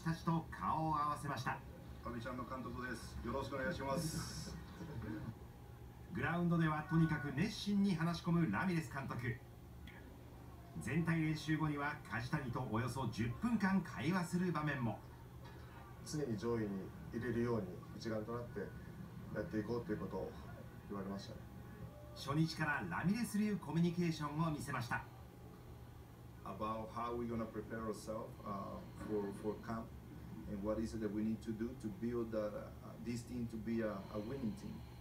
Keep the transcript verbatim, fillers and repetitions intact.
たちと顔を合わせました。 阿部ちゃんの監督です。よろしくお願いします。 グラウンドではとにかく熱心に話し込むラミレス監督。全体練習後には梶谷とおよそじゅっぷんかん会話する場面も。 常に上位に入れるように一丸となってやっていこうということを言われました。 初日からラミレス流コミュニケーションを見せました。 About how we're gonna prepare ourselves uh, for for camp and what is it that we need to do to build uh, this team to be a, a winning team.